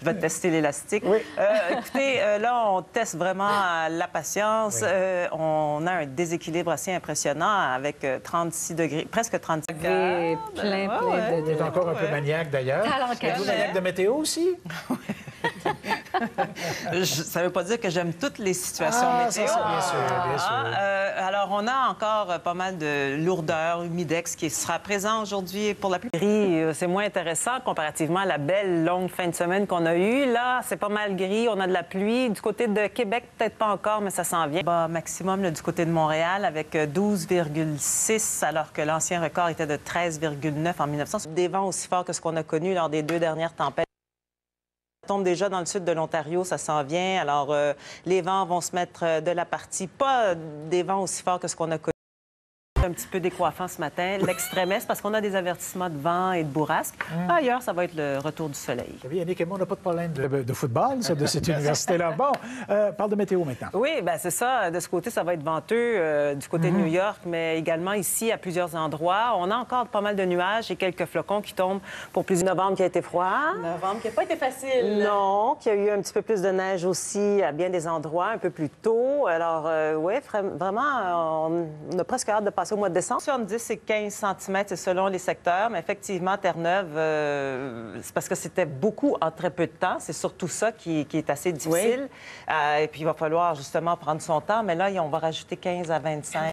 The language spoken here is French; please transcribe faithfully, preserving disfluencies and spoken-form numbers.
va tester l'élastique. Oui. Euh, écoutez, euh, là, on teste vraiment euh, la patience. Oui. Euh, on a un déséquilibre assez impressionnant avec euh, trente-six degrés, presque trente-six degrés. Oui, plein, Ah, plein ouais. de... Tu es encore un Ouais. peu maniaque, d'ailleurs. Alors, Êtes-vous que- maniaque de météo aussi? Je- ça ne veut pas dire que j'aime toutes les situations Ah, météo. ça, c'est bien sûr, bien sûr. Ah, euh, alors, on a encore euh, pas mal de lourdeur, humidex qui sera présent aujourd'hui pour la pluie. Gris, euh, c'est moins intéressant comparativement à la belle longue fin de semaine qu'on a eue. Là, c'est pas mal gris, on a de la pluie. Du côté de Québec, peut-être pas encore, mais ça s'en vient. Bas maximum là, du côté de Montréal avec euh, douze virgule six, alors que l'ancien record était de treize virgule neuf en mille neuf cents. Des vents aussi forts que ce qu'on a connu lors des deux dernières tempêtes. Ça tombe déjà dans le sud de l'Ontario, ça s'en vient. Alors, euh, les vents vont se mettre euh, de la partie, pas euh, des vents aussi forts que ce qu'on a connu. Un petit peu décoiffant ce matin, l'extrême-est, parce qu'on a des avertissements de vent et de bourrasque. Mm. Ailleurs, ça va être le retour du soleil. Vous savez, Yannick et moi, on n'a pas de problème de, de football, ça, de cette université-là. Bon, euh, parle de météo maintenant. Oui, bien c'est ça. De ce côté, ça va être venteux euh, du côté de New York, mais également ici, à plusieurs endroits. On a encore pas mal de nuages et quelques flocons qui tombent pour plusieurs... Novembre qui a été froid. Novembre qui n'a pas été facile. Non, qu'il y a eu un petit peu plus de neige aussi à bien des endroits, un peu plus tôt. Alors, euh, oui, vraiment, euh, on a presque hâte de passer au mois de décembre. soixante-dix et quinze centimètres, c'est selon les secteurs, mais effectivement, Terre-Neuve, euh, c'est parce que c'était beaucoup en très peu de temps. C'est surtout ça qui, qui est assez difficile. Euh, et puis, il va falloir justement prendre son temps, mais là, on va rajouter quinze à vingt-cinq.